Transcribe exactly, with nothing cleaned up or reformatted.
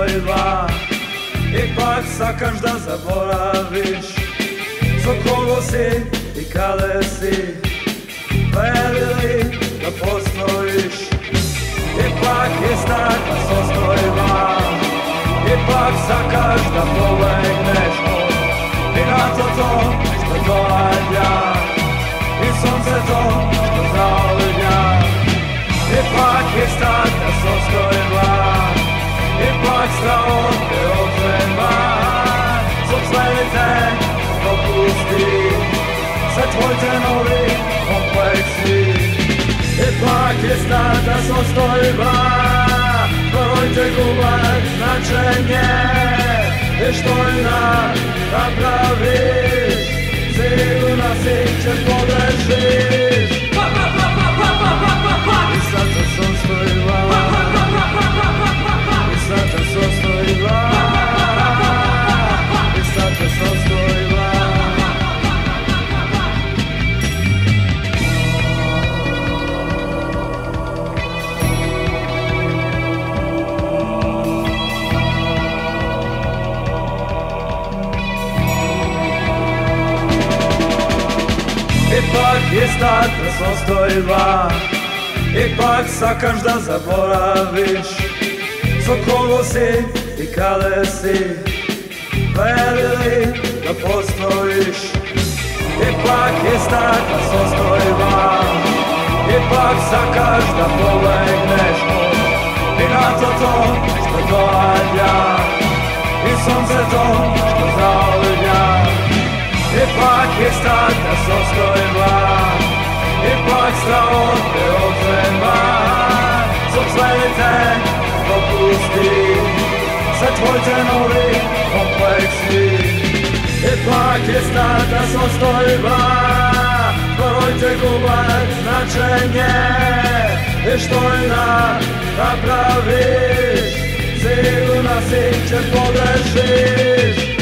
postoji dva. Ipak sakaš da zaboraviš za kogo si i kada si. Verili da postojiš, ipak je star da sostoji van. Ipak sakaš da polegneš od i na to to što dođa i sunce to što zaolja. Ipak je star da sostoji van, ipak strao te otrema. Zbog sledite dopusti se tvoj te novi kompleksi. Ipak je star da sostoji van, broj te gubak značenje. I što je da napraviš, sigurno si ćeš pogrešiš. I sad te sostoji van, i sad te sostoji van, i sad te sostoji van. Ipak je star da sostoji van, ipak sakaš da zaboraviš za kogo si i kada si. Verili da postojiš, ipak je star da sostoji van. Ipak sakaš da polegneš od i na to to što dođa i sunce to što zaolja. Ipak je star da sostoji van, ipak strao te otrema. Zbog sledite dopusti se tvoj te novi kompleksi. Ipak je star da sostoji van, broj te gubak značenje. I što je da napraviš, sigurno si ćeš pogrešiš.